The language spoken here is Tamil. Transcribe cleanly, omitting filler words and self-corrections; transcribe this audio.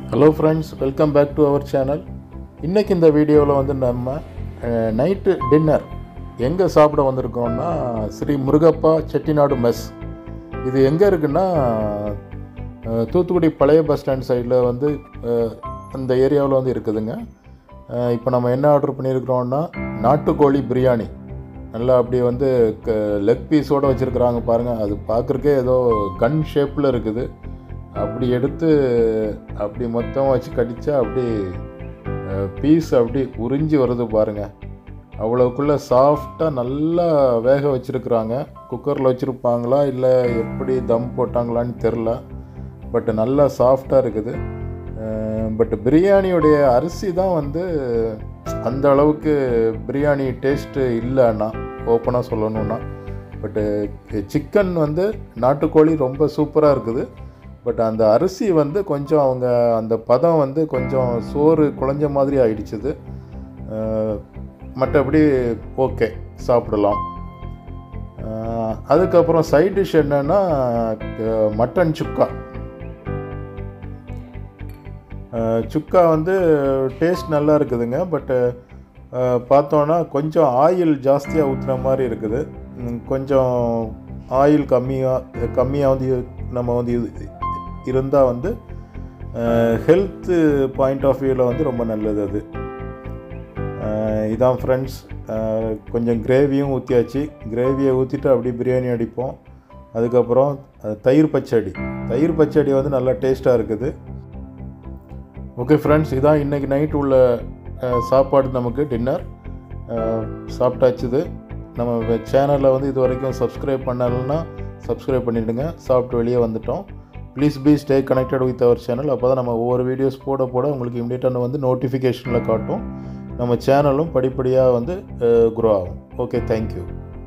Hello friends, welcome back to our channel. இன்னைக்கு இந்த வீடியோவில் வந்து நம்ம நைட்டு டின்னர் எங்கே சாப்பிட வந்திருக்கோம்னா ஸ்ரீ முருகப்பா செட்டிநாடு மெஸ். இது எங்கே இருக்குன்னா தூத்துக்குடி பழைய பஸ் ஸ்டாண்ட் சைடில் வந்து அந்த ஏரியாவில் வந்து இருக்குதுங்க. இப்போ நம்ம என்ன ஆர்டர் பண்ணியிருக்கிறோன்னா நாட்டுக்கோழி பிரியாணி. நல்லா அப்படி வந்து லெக் பீஸோடு வச்சுருக்குறாங்க பாருங்கள். அது பார்க்குறக்கே ஏதோ கன் ஷேப்பில் இருக்குது. அப்படி எடுத்து அப்படி மொத்தமாக வச்சு கடித்தா அப்படி பீஸ் அப்படி உறிஞ்சி வருது பாருங்கள். அவ்வளோக்குள்ளே சாஃப்டாக நல்லா வேக வச்சுருக்குறாங்க. குக்கரில் வச்சுருப்பாங்களா இல்லை எப்படி தம் போட்டாங்களான்னு தெரில. பட் நல்லா சாஃப்டாக இருக்குது. பட் பிரியாணியுடைய அரிசி தான் வந்து அந்த அளவுக்கு பிரியாணி டேஸ்ட்டு இல்லைன்னா ஓப்பனாக சொல்லணுன்னா. பட்டு சிக்கன் வந்து நாட்டுக்கோழி ரொம்ப சூப்பராக இருக்குது. பட் அந்த அரிசி வந்து கொஞ்சம் அவங்க அந்த பதம் வந்து கொஞ்சம் சோறு குழஞ்ச மாதிரி ஆயிடுச்சுது. மற்றபடி ஓகே, சாப்பிடலாம். அதுக்கப்புறம் சைட் டிஷ் என்னென்னா மட்டன் சுக்கா. சுக்கா வந்து டேஸ்ட் நல்லா இருக்குதுங்க. பட்டு பார்த்தோன்னா கொஞ்சம் ஆயில் ஜாஸ்தியாக ஊற்றுன மாதிரி இருக்குது. கொஞ்சம் ஆயில் கம்மியாக வந்து நம்ம வந்து இருந்தால் வந்து ஹெல்த்து பாயிண்ட் ஆஃப் வியூவில் வந்து ரொம்ப நல்லது அது. இதான் ஃப்ரெண்ட்ஸ், கொஞ்சம் கிரேவியும் ஊற்றியாச்சு. கிரேவியை ஊற்றிட்டு அப்படியே பிரியாணி அடிப்போம். அதுக்கப்புறம் தயிர் பச்சடி வந்து நல்லா டேஸ்ட்டாக இருக்குது. ஓகே ஃப்ரெண்ட்ஸ், இதான் இன்றைக்கி நைட் உள்ள சாப்பாடு. நமக்கு டின்னர் சாப்பிட்டாச்சுது. நம்ம சேனலில் வந்து இது வரைக்கும் சப்ஸ்கிரைப் பண்ணலைன்னா சப்ஸ்கிரைப் பண்ணிவிடுங்க. சாப்பிட்டு வெளியே வந்துட்டோம். Please be stay connected with our channel. அப்போ தான் நம்ம ஒவ்வொரு வீடியோஸ் போட உங்களுக்கு இமீடியட்டாக வந்து நோட்டிஃபிகேஷனில் காட்டும். நம்ம சேனலும் படிப்படியாக வந்து க்ரோ ஆகும். Okay, thank you.